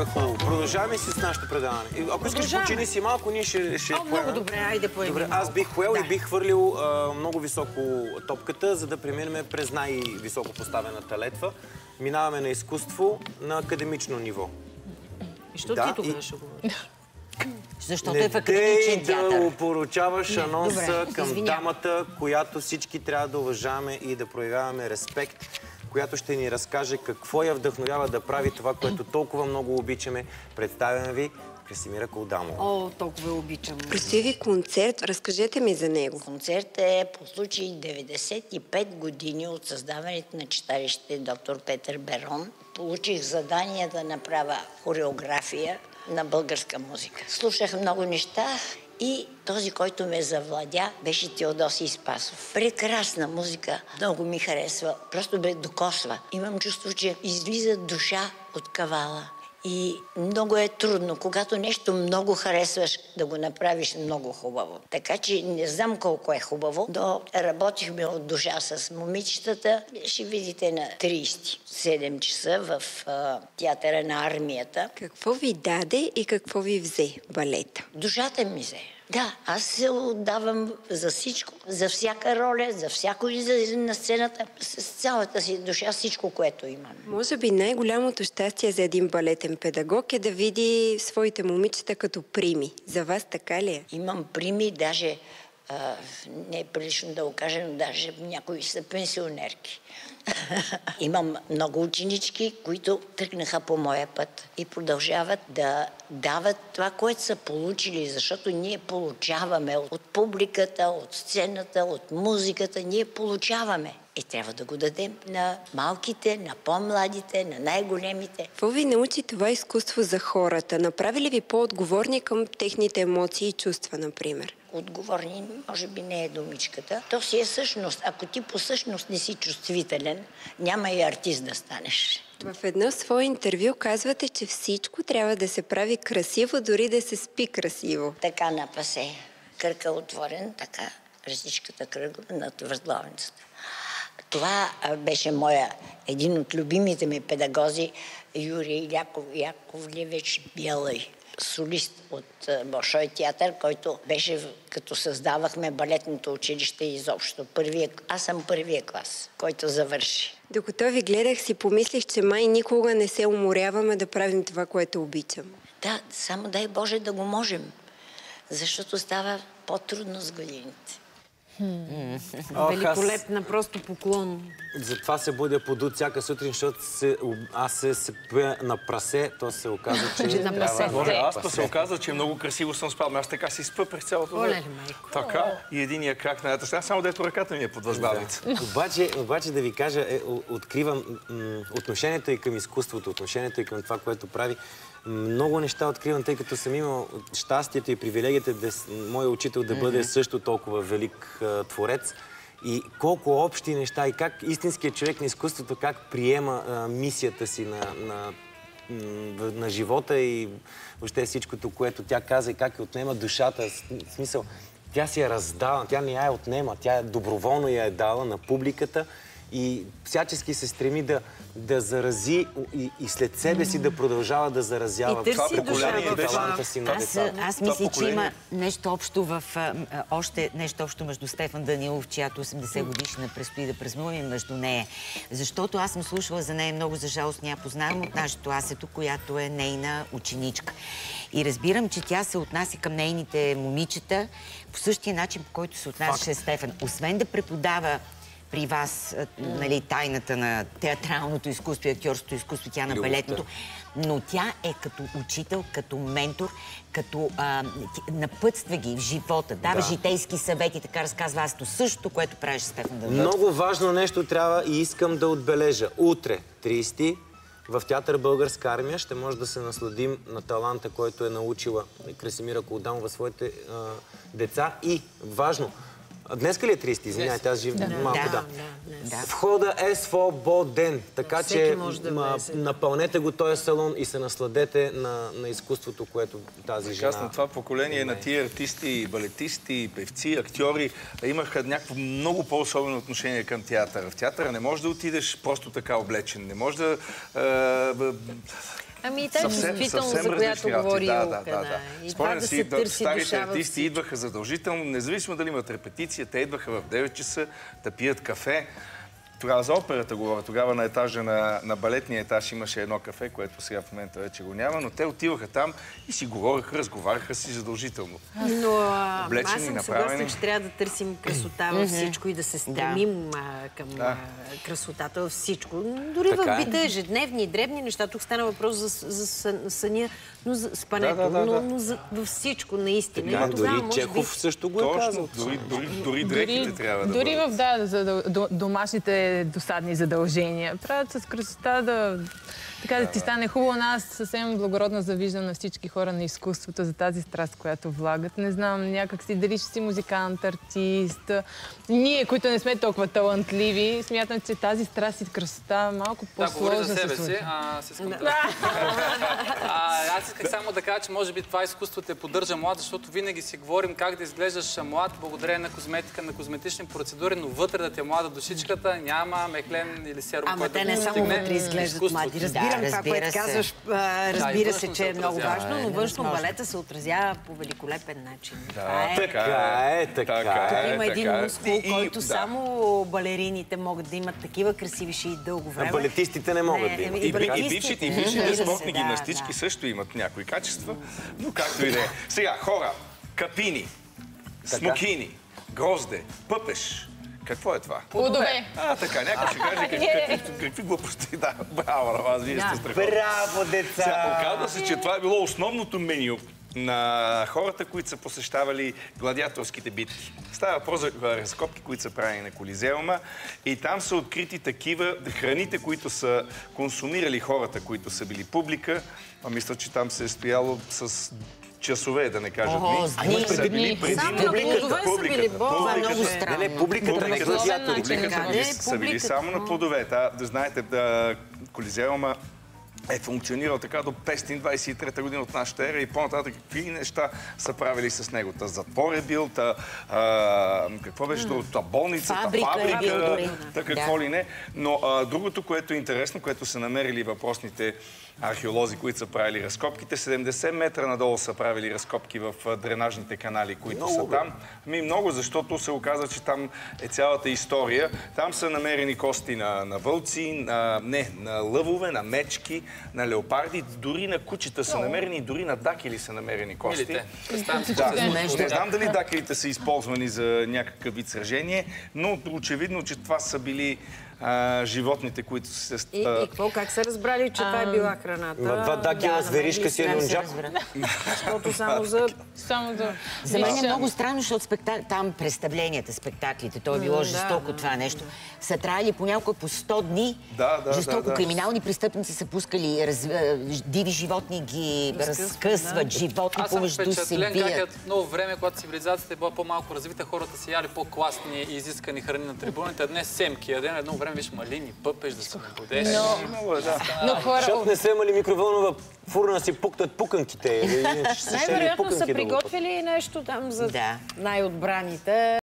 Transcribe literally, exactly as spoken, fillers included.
е хубаво. Продължаваме си с нашето предаване. Ако искаш почини си малко, ние ще... ще О, много добре, айде поеми. Добре, аз бих поел да. и бих хвърлил а, много високо топката, за да преминем през най-високо поставената летва. Минаваме на изкуство на академично ниво. И що да, ти тогава ще говориш? Защото е в академичен театър. Не да опоручаваш анонса добре, към извинявам. дамата, която всички трябва да уважаваме и да проявяваме респект, която ще ни разкаже какво я вдъхновява да прави това, което толкова много обичаме. Представяме ви Красимира Колдамова. О, толкова обичам. Предстои ви концерт. Разкажете ми за него. Концерт е по случай деветдесет и пет години от създаването на читалище доктор Петър Берон. Получих задание да направя хореография на българска музика. Слушах много неща и този, който ме завладя, беше Теодосий Спасов. Прекрасна музика, много ми харесва, просто ме докосва. Имам чувство, че излиза душа от кавала. И много е трудно, когато нещо много харесваш, да го направиш много хубаво. Така че не знам колко е хубаво, но работихме от душа с момичетата. Ще видите на тридесет и седем часа в а, театъра на армията. Какво ви даде и какво ви взе балета? Душата ми взе. Да, аз се отдавам за всичко, за всяка роля, за всяко излизане на сцената, с цялата си душа, всичко, което имам. Може би най-голямото щастие за един балетен педагог е да види своите момичета като прими. За вас така ли е? Имам прими, даже а, не е прилично да го кажа, но даже някои са пенсионерки. Имам много ученички, които тръгнаха по моя път и продължават да дават това, което са получили, защото ние получаваме от публиката, от сцената, от музиката, ние получаваме. И трябва да го дадем на малките, на по-младите, на най-големите. Какво ви научи това изкуство за хората? Направи ли ви по-отговорни към техните емоции и чувства, например? Отговорни, може би не е думичката. То си е същност. Ако ти по същност не си чувствителен, няма и артист да станеш. В едно свое интервю казвате, че всичко трябва да се прави красиво, дори да се спи красиво. Така напасе. Кръка отворен, така, ръсичката кръгла над възглавницата. Това беше моя, един от любимите ми педагози, Юрий Яков, Яковлевич Бялъй, солист от Болшой театър, който беше, като създавахме балетното училище изобщо. Първия, аз съм първия клас, който завърши. Докато ви гледах, си помислих, че май никога не се уморяваме да правим това, което обичам. Да, само дай Боже да го можем, защото става по-трудно с годините. Hmm. Ох, великолепна, аз... просто поклон. Затова се будя под всяка сутрин, защото се, аз се сепя на прасе, то се оказа, че на прасе. Боже, аз па се оказа, че много красиво съм спал. Аз така си спа през цялото време. Така, и единия крак на едната страна, само дето ръката ми е под възглавница. Да. Обаче, обаче да ви кажа, е, откривам отношението и към изкуството, отношението и към това, което прави. Много неща откривам, тъй като съм имал щастието и привилегията да моя учител да бъде mm-hmm. също толкова велик а, творец. И колко общи неща и как истинският човек на изкуството как приема а, мисията си на, на, на, на живота и въобще всичкото, което тя каза и как отнема душата. В смисъл, тя си я раздава, тя не я отнема, тя доброволно я е дала на публиката и всячески се стреми да, да зарази и, и след себе си да продължава да заразява и това поколение и таланта си на децата. Аз, аз мисля, че има нещо общо в... А, още нещо общо между Стефан Данилов, чиято осемдесет годишна предстои да празнуваме между нея. Защото аз съм слушала за нея много, за жалост не я познавам от нашето Асето, която е нейна ученичка. И разбирам, че тя се отнася към нейните момичета по същия начин, по който се отнасяше Стефан. Освен да преподава при вас, нали, тайната на театралното изкуство и актьорското изкуство, тя на балетното, но тя е като учител, като ментор, като а, напътства ги в живота, дава да. житейски съвети, така разказва аз то същото, което правиш Стефан Данилов. Много важно нещо трябва и искам да отбележа. Утре, тридесети, в театър Българска армия ще може да се насладим на таланта, който е научила Красимира Колдамова своите а, деца. И важно, днеска ли е тридесети? Извинявайте, аз жив... Да, малко, да. да. да. Входа е свободен, така че да напълнете го този салон и се насладете на, на изкуството, което тази жена... Прекрасно, това поколение на тия артисти, балетисти, певци, актьори имаха някакво много по-особено отношение към театъра. В театъра не можеш да отидеш просто така облечен, не можеш да... Ами те действително, за която говори да, Илка. да, да, да. И Спомням това да си, се да, търси старите душа във артисти всичко. идваха задължително, независимо дали имат репетиция, те идваха в девет часа да пият кафе. Тогава за операта говоря. Тогава на етажа на, на балетния етаж имаше едно кафе, което сега в момента вече го няма, но те отиваха там и си говореха, разговаряха си задължително. Но а, Облечени, аз съм направени. съгласна, че трябва да търсим красота във всичко и да се стремим а, към а, красотата във всичко. Дори Така в е. бите ежедневни и дребни неща. Тук стана въпрос за, за сън- съня, но за спането, Да, да, да, но, да. но за, във всичко наистина. Така, И тогава, дори може Чехов би, също го е Точно, казал. дори, дори, дори дрехите трябва да Дори бъдат. в да, за да, до, домашните досадни задължения. Правят с красота да, така да ти стане хубаво. Аз съвсем благородно завиждам на всички хора на изкуството за тази страст, която влагат. Не знам, някак си, дали ще си музикант, артист. Ние, които не сме толкова талантливи, смятам, че тази страст и красота малко Да, говори по-сложна за се себе случва. си. А, с а, аз исках само да кажа, че може би това изкуство те поддържа млад, защото винаги си говорим как да изглеждаш млад, благодарение на козметика, на козметични процедури, но вътре да те млада душичката няма мехлен или серум, Ама който те да не само постигне вътре изглеждат изкуството. млади. Разбирам Да, това, разбира което се. казваш. а, Разбира и се, външно че е се много отразява. важно, но е външно невъзможно. балета се отразява по великолепен начин. Това е. Така е, така е. Има един така е. мускул, И- и- който да. само балерините могат да имат такива красиви шии дълго време. А балетистите не могат да имат. И, и, и балетистите, бившите, и разбира бившите се, спортни да, гимнастички да. също имат някои качества, но както и да е. Сега, хора, капини, смокини, грозде, пъпеш. Какво е това? Плодове. А, така, някой ще каже какви, какви, какви глупости. Да, браво на вас, вие сте страхотни. Браво, деца! Сега, оказва се, че това е било основното меню на хората, които са посещавали гладиаторските битки. Става въпрос за разкопки, които са правени на Колизеума и там са открити такива храните, които са консумирали хората, които са били публика. А мисля, че там се е стояло с часове, да не кажа Ого, дни. с дни, Са били преди Само на публиката. плодове са били, бо, това е много Не, странно. не, публиката, не гладиаторите. Публиката Къде били- е са били публиката? само на плодове. Да, да знаете, да, Колизеума е функционирал така до петстотин двадесет и трета година от нашата ера и по-нататък какви неща са правили с него. Та затвор е бил, та, а, какво беше друго, та болница, та Фабрика е фабрика, бил дори. та какво Да. ли не. Но а, другото, което е интересно, което са намерили въпросните археолози, които са правили разкопките, седемдесет метра надолу са правили разкопки в а, дренажните канали, които са там. Ми много, защото се оказа, че там е цялата история. Там са намерени кости на, на вълци, на, не, на лъвове, на мечки, на леопарди, дори на кучета са намерени, дори на дакили са намерени кости. Милите. Представям си, че Да, се не знам дали дакелите са използвани за някакъв вид сражение, но очевидно, че това са били а, животните, които се... И, и какво, как са разбрали, че това е била храната? Ма два дакила с веришка си е лунджак. Защото само за... Само за... За мен е Вижте, много странно, защото спектак... там представленията, спектаклите, то е било да, жестоко да, това нещо. Са траяли понякога по сто дни. Да, да, Жестоко. да, да. Криминални престъпници са пускали, раз... е, диви животни ги разкъсват, животни Аз съм помежду се впечатлен как бият. е много време, когато цивилизацията е била по-малко развита, хората си яли по-класни и изискани храни на трибуните. А днес семки ядем, едно време виж малини, пъпеш да се набудеш. Много е, да. Но хора... Защото не са имали микровълнова фурна, си пуктат пуканките. Иначе са шели Най-вероятно са пуканки да го приготвили нещо там за Да. най-отбраните.